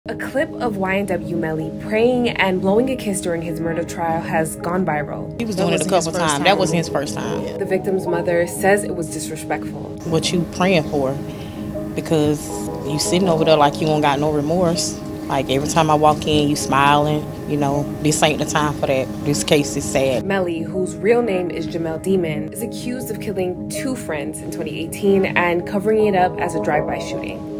A clip of YNW Melly praying and blowing a kiss during his murder trial has gone viral. He was doing it a couple times. That wasn't his first time. The victim's mother says it was disrespectful. What you praying for? Because you sitting over there like you don't got no remorse. Like every time I walk in, you smiling. You know, this ain't the time for that. This case is sad. Melly, whose real name is Jamel Demon, is accused of killing 2 friends in 2018 and covering it up as a drive-by shooting.